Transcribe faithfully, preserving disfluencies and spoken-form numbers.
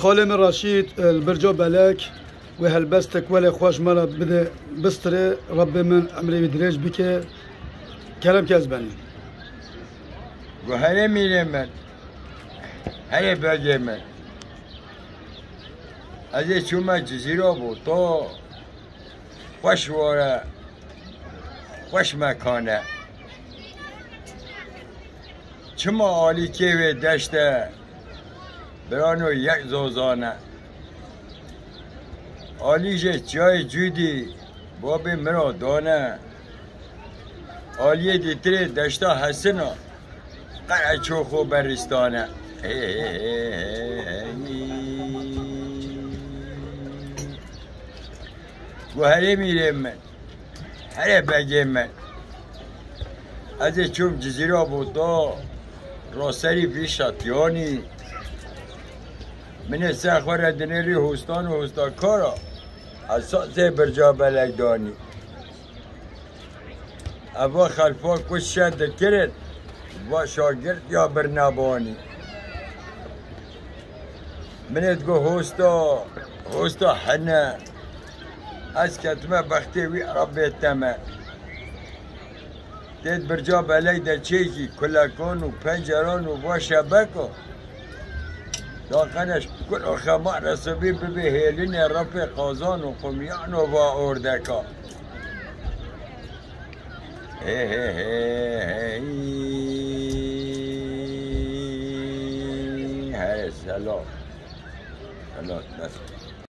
خالي من رشيد البرجو بلاك وهلبستك ولا خوش مرة بده بستري ربي من عمري بدريج بك كلام كذباني وهلا مين من هلا باجي من هذا شو ما جزيرة بو تو خوش ورا خوش مكانه چما عالی که دشته برانو یک زوزانه عالی جه جای جودی باب مرا دانه عالی دیتره دشته حسنا قرع چوخو برستانه و هره میرم من هره بگم من از چوب جزیره بودا راسری پیشتیانی من سخور دنیری هستان و هستاکارا اساس برجا بلگدانی اوا خلفا کش شد کرد و شاگرد یا برنبانی منت گو هستا هستا حنه از کتمه بختی وی ربی تمه دید برجا بلای در چیکی کلکان و پنجران و با شبکا داخلش کل خمار رسوبی ببی هیلین رفع قازان و قمیان و با اردکا هی هی هی هی هی سلام سلام